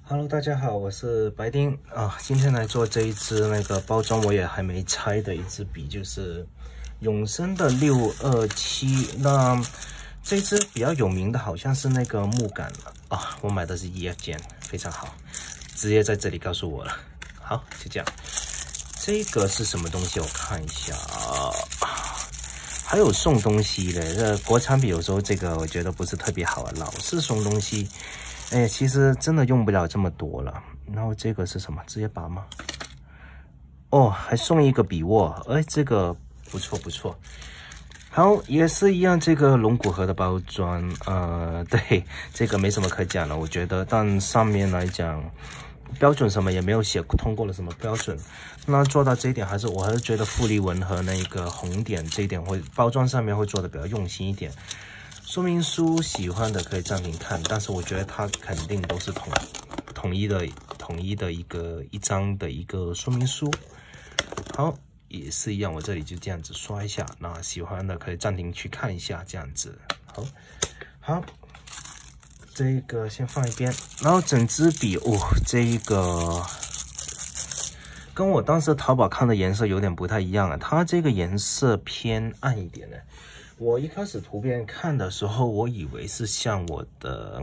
Hello， 大家好，我是白丁啊。今天来做这一支那个包装我也还没拆的一支笔，就是永生的627。那这支比较有名的好像是那个木杆啊，我买的是 EF 键，非常好，直接在这里告诉我了。好，就这样。这个是什么东西？我看一下啊。还有送东西的，这国产笔有时候这个我觉得不是特别好啊，老是送东西。哎，其实真的用不了这么多了。然后这个是什么？直接拔吗？哦，还送一个笔握，哎，这个不错不错。好，也是一样，这个龙骨盒的包装，对，这个没什么可讲了，我觉得。但上面来讲，标准什么也没有写通过了什么标准。那做到这一点，我还是觉得复利纹和那个红点这一点包装上面会做的比较用心一点。说明书喜欢的可以暂停看，但是我觉得它肯定都是统一的一张的一个说明书。好，也是一样，我这里就这样子刷一下，那喜欢的可以暂停去看一下，这样子。好，这个先放一边，然后整支笔这一个跟我当时淘宝看的颜色有点不太一样啊，它这个颜色偏暗一点的。我一开始图片看的时候，我以为是像我的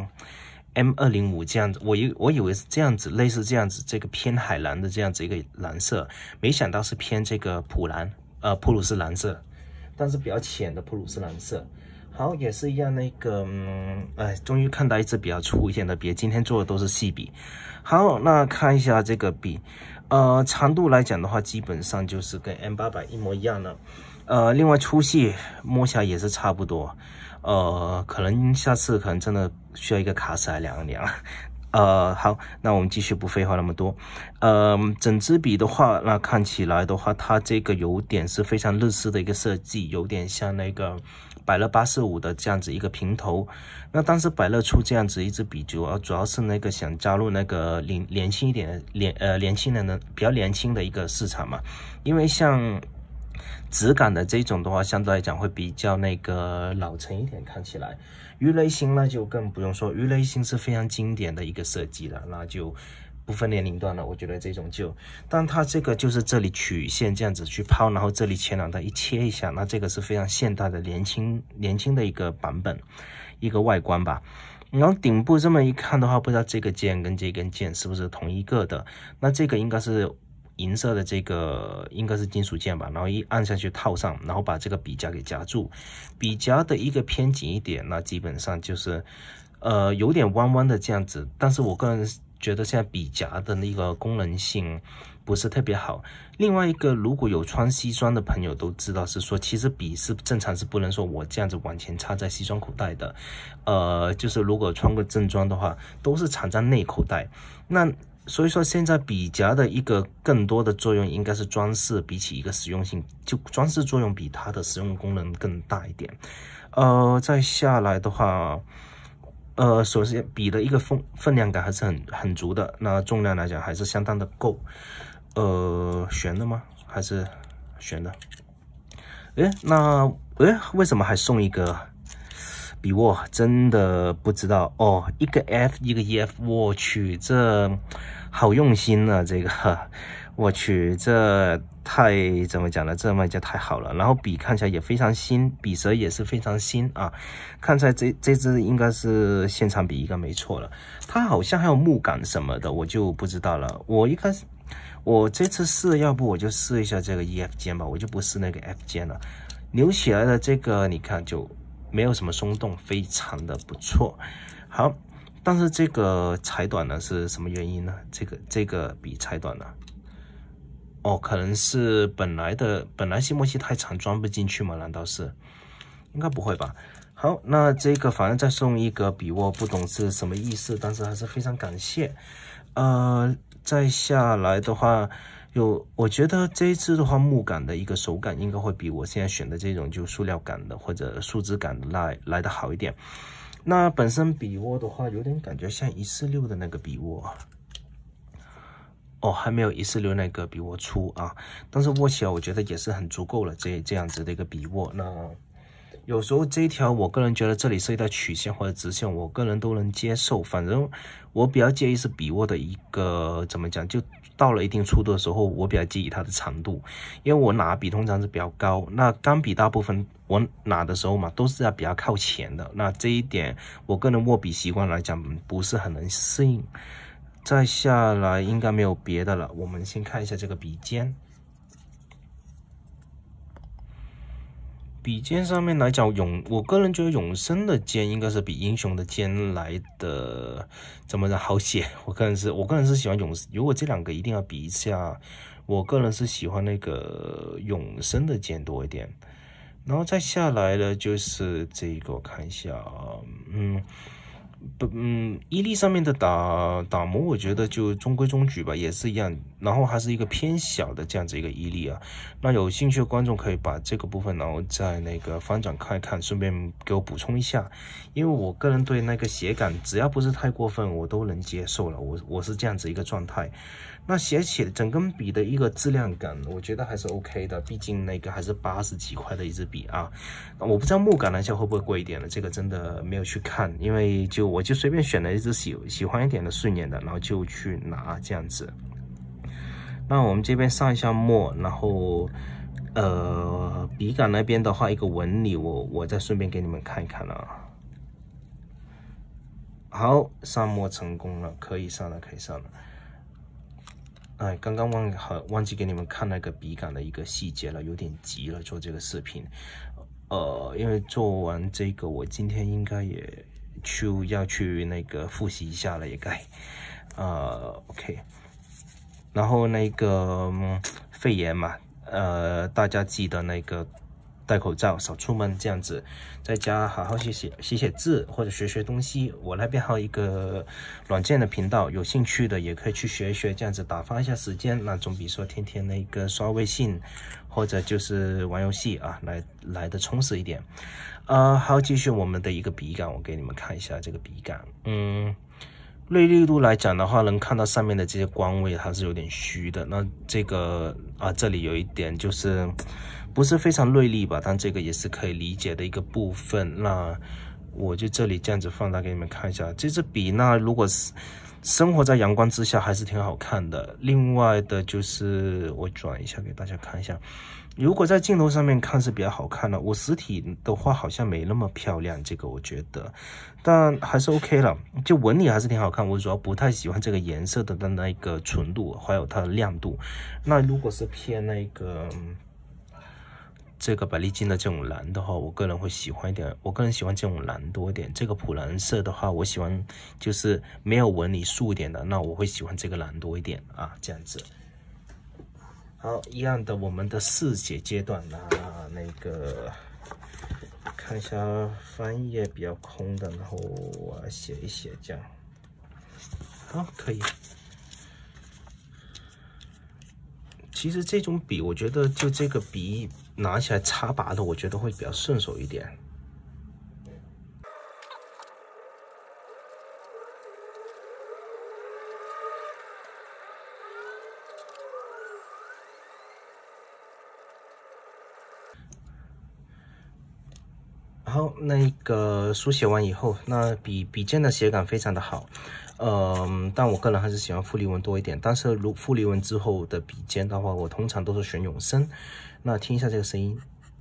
M205这样子，我以为是这样子，类似这样子，这个偏海蓝的这样子一个蓝色，没想到是偏这个普鲁士蓝色，但是比较浅的普鲁士蓝色。好，也是一样那个，终于看到一支比较粗一点的笔，今天做的都是细笔。好，那看一下这个笔，长度来讲的话，基本上就是跟 M800一模一样的。另外粗细摸起来也是差不多，可能下次可能真的需要一个卡尺来量一量。好，那我们继续不废话那么多。整支笔的话，那看起来的话，它这个有点是非常日式的一个设计，有点像那个百乐845的这样子一个平头。那当时百乐出这样子一支笔，主要是那个想加入那个年轻一点的年轻人的比较年轻的一个市场嘛，因为像质感的这种的话，相对来讲会比较那个老成一点，看起来。鱼雷星呢就更不用说，鱼雷星是非常经典的一个设计了，那就不分年龄段了。我觉得这种但它这个就是这里曲线这样子去抛，然后这里前两带一切一下，那这个是非常现代的年轻的一个版本，一个外观吧。然后顶部这么一看的话，不知道这个键跟这根键是不是同一个的？那这个应该是银色的，这个应该是金属键吧，然后一按下去套上，然后把这个笔夹给夹住，笔夹的一个偏紧一点，那基本上就是有点弯弯的这样子，但是我个人觉得现在笔夹的那个功能性不是特别好。另外一个，如果有穿西装的朋友都知道，是说其实笔是正常是不能说我这样子往前插在西装口袋的，就是如果穿过正装的话，都是藏在内口袋。那所以说现在笔夹的一个更多的作用应该是装饰，比起一个实用性，就装饰作用比它的实用功能更大一点。再下来的话，首先笔的一个分量感还是很足的，那重量来讲还是相当的够。悬的吗？还是悬的？为什么还送一个笔握？真的不知道哦。一个 F 一个 EF， 我去，这好用心啊！这个，我去，这怎么讲呢？这么讲太好了。然后笔看起来也非常新，笔舌也是非常新啊。看起来这支应该是现场笔，应该没错了。它好像还有木杆什么的，我就不知道了。我这次试，要不我就试一下这个 EF 键吧，我就不试那个 F 键了。扭起来的这个，你看就没有什么松动，非常的不错。好，但是这个裁短呢是什么原因呢？这个笔裁短了。哦，可能是本来细墨器太长装不进去吗？难道是？应该不会吧。好，那这个反正再送一个笔握，不懂是什么意思，但是还是非常感谢。再下来的话，我觉得这一支的话，木杆的一个手感应该会比我现在选的这种就塑料感的或者树脂感的来的好一点。那本身笔握的话，有点感觉像146的那个笔握。哦，还没有146那个笔握粗啊，但是握起来我觉得也是很足够了，这样子的一个笔握。那有时候这一条我个人觉得这里是一条曲线或者直线，我个人都能接受。反正我比较介意是笔握的一个怎么讲，就到了一定粗度的时候，我比较介意它的长度，因为我拿笔通常是比较高，那钢笔大部分我拿的时候嘛，都是要比较靠前的。那这一点我个人握笔习惯来讲不是很能适应。再下来应该没有别的了，我们先看一下这个笔尖。笔尖上面来讲，我个人觉得永生的尖应该是比英雄的尖来的怎么的好写。我个人是喜欢永，如果这两个一定要比一下，我个人是喜欢那个永生的尖多一点。然后再下来的就是这个，我看一下啊，伊利上面的打磨，我觉得就中规中矩吧，也是一样。然后还是一个偏小的这样子一个伊利啊。那有兴趣的观众可以把这个部分，然后在那个翻转看一看，顺便给我补充一下。因为我个人对那个写感，只要不是太过分，我都能接受了。我是这样子一个状态。那写起整根笔的一个质量感，我觉得还是 OK 的，毕竟那个还是80几块的一支笔啊。我不知道木杆来讲会不会贵一点了，这个真的没有去看，因为我就随便选了一支喜欢一点的顺眼的，然后就去拿这样子。那我们这边上一下墨，然后笔杆那边的话一个纹理，我再顺便给你们看一看啊。好，上墨成功了，可以上了。哎，刚刚忘记给你们看那个笔杆的一个细节了，有点急了做这个视频。因为做完这个，我今天应该也要去那个复习一下了，也该。OK。然后那个肺炎嘛，大家记得那个戴口罩，少出门这样子，在家好好写字或者学东西。我那边还有一个软件的频道，有兴趣的也可以去学一学，这样子打发一下时间，那总比说天天那个刷微信或者就是玩游戏啊来的充实一点。好，继续我们的一个笔杆，我给你们看一下这个笔杆，锐利度来讲的话，能看到上面的这些光位它是有点虚的。那这个这里有一点就是不是非常锐利吧，但这个也是可以理解的一个部分。那我就这里这样子放大给你们看一下，这支笔那如果是生活在阳光之下还是挺好看的。另外的就是我转一下给大家看一下，如果在镜头上面看是比较好看的，我实体的话好像没那么漂亮，这个我觉得，但还是 OK 了，就纹理还是挺好看。我主要不太喜欢这个颜色的那个纯度，还有它的亮度。那如果是偏那个这个百利金的这种蓝的话，我个人会喜欢一点，我个人喜欢这种蓝多一点。这个普蓝色的话，我喜欢就是没有纹理素一点的，那我会喜欢这个蓝多一点啊，这样子。好，一样的，我们的试写阶段那个看一下翻页比较空的，然后我写一写这样。好，可以。其实这种笔，我觉得就这个笔拿起来插拔的，我觉得会比较顺手一点。好，那个书写完以后，那笔尖的写感非常的好，但我个人还是喜欢傅立文多一点。但是如傅立文之后的笔尖的话，我通常都是选永生。那听一下这个声音，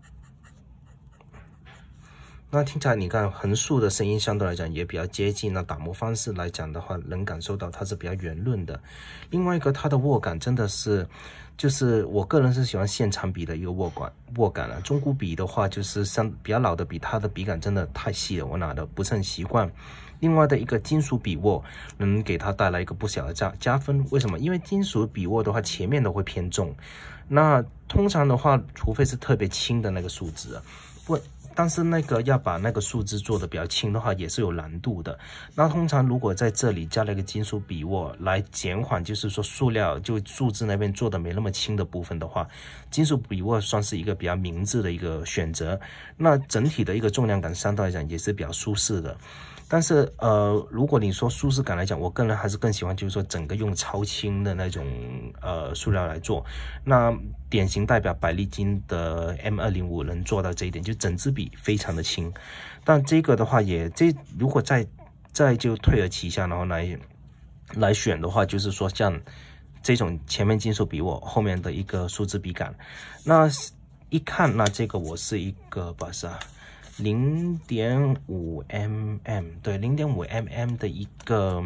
那听起来你看横竖的声音相对来讲也比较接近。那打磨方式来讲的话，能感受到它是比较圆润的。另外一个，它的握感真的是。就是我个人是喜欢现场笔的一个握感了。中古笔的话，就是比较老的笔，它的笔感真的太细了，我拿的不是很习惯。另外的一个金属笔握能给它带来一个不小的加分。为什么？因为金属笔握的话，前面都会偏重。那通常的话，除非是特别轻的那个树枝，但是那个要把那个树枝做的比较轻的话，也是有难度的。那通常如果在这里加了一个金属笔握来减缓，就是说塑料就树枝那边做的没那么轻的部分的话，金属笔握算是一个比较明智的一个选择。那整体的一个重量感相对来讲也是比较舒适的。但是如果你说舒适感来讲，我个人还是更喜欢就是说整个用超轻的那种塑料来做。那典型代表百利金的 M205 能做到这一点，就整支笔笔非常的轻。但这个的话如果再就退而其下，然后来选的话，就是说像这种前面金属笔，我后面的一个树脂笔杆，那一看，那这个我是一个把啥0.5 mm， 对，0.5 mm 的一个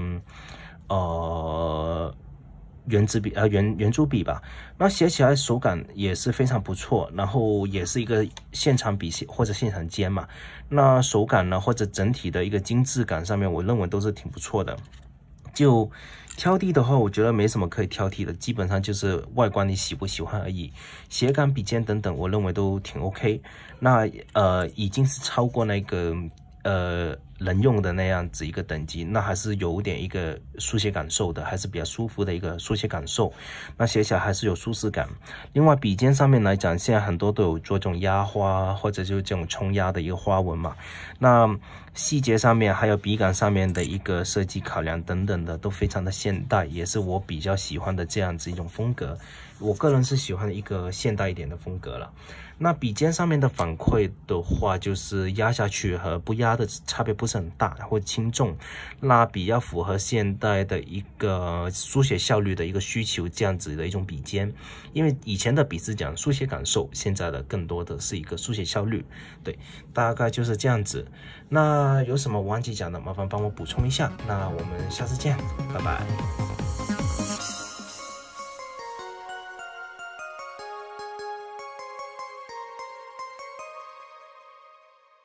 圆珠笔吧。那写起来手感也是非常不错，然后也是一个现场笔或者现场尖嘛。那手感呢，或者整体的一个精致感上面，我认为都是挺不错的。就挑剔的话，我觉得没什么可以挑剔的，基本上就是外观你喜不喜欢而已。写感、笔尖等等，我认为都挺 OK。那已经是超过那个能用的那样子一个等级，那还是有点一个书写感受的，还是比较舒服的一个书写感受。那写起来还是有舒适感。另外笔尖上面来讲，现在很多都有做这种压花，或者就是这种冲压的一个花纹嘛。那细节上面还有笔杆上面的一个设计考量等等的，都非常的现代，也是我比较喜欢的这样子一种风格。我个人是喜欢一个现代一点的风格了。那笔尖上面的反馈的话，就是压下去和不压的差别不是很大，或轻重。那比较符合现代的一个书写效率的一个需求，这样子的一种笔尖。因为以前的笔是讲书写感受，现在的更多的是一个书写效率。对，大概就是这样子。那有什么忘记讲的，麻烦帮我补充一下。那我们下次见，拜拜。